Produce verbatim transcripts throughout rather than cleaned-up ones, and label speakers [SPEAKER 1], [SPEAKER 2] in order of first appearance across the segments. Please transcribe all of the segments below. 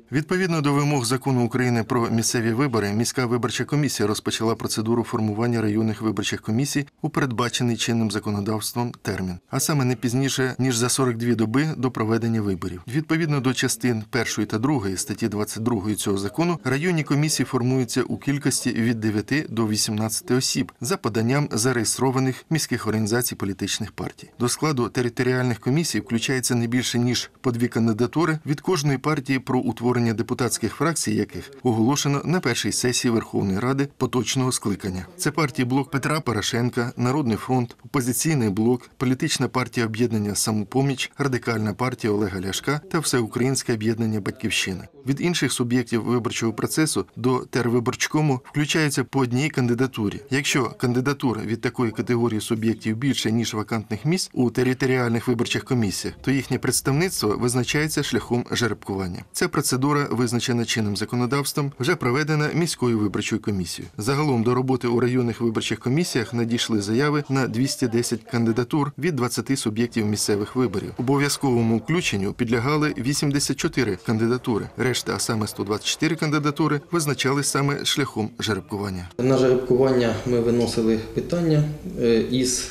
[SPEAKER 1] Відповідно до вимог Закону України про місцеві вибори, міська виборча комісія розпочала процедуру формування районних виборчих комісій у передбачений чинним законодавством термін, а саме не пізніше, ніж за сорок дві доби до проведення виборів. Відповідно до частин першої та другої статті двадцять другої цього закону, районні комісії формуються у кількості від дев'яти до вісімнадцяти осіб за поданням зареєстрованих міських організацій політичних партій. До складу територіальних комісій включається не більше, ніж по дві кандидатури від кожної партії, про утворення депутатських фракцій яких оголошено на першій сесії Верховної Ради поточного скликання. Це партії «Блок Петра Порошенка», «Народний фронт», «Опозиційний блок», політична партія об'єднання «Самопоміч», Радикальна партія Олега Ляшка та Всеукраїнське об'єднання «Батьківщина». Від інших суб'єктів виборчого процесу до тервиборчкому включається по одній кандидатурі. Якщо кандидатур від такої категорії суб'єктів більше, ніж вакантних місць у територіальних виборчих комісіях, то їхнє представництво визначається шляхом жеребкування. Ця процедура, визначена чинним законодавством, вже проведена міською виборчою комісією. Загалом до роботи у районних виборчих комісіях надійшли заяви на двісті десять кандидатур від двадцяти суб'єктів місцевих виборів. Обов'язковому включенню підлягали вісімдесят чотири кандидатури. Решта, а саме сто двадцять чотири кандидатури, визначались саме шляхом жеребкування.
[SPEAKER 2] На жеребкування ми виносили питання із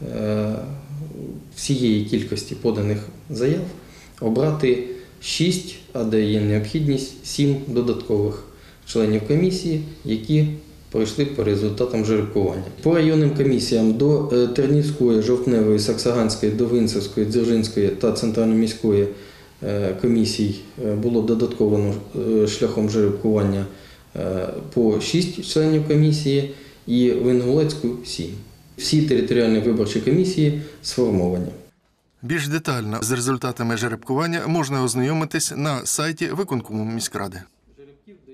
[SPEAKER 2] всієї кількості поданих заяв обрати шість, а де є необхідність, сім додаткових членів комісії, які пройшли по результатам жеребкування. По районним комісіям до Тернівської, Жовтневої, Саксаганської, Довинцевської, Дзержинської та Центрально-міської комісій було додатковано шляхом жеребкування по шість членів комісії і в Інгулецьку – сім. Всі територіальні виборчі комісії сформовані.
[SPEAKER 1] Більш детально з результатами жеребкування можна ознайомитись на сайті виконкому міськради.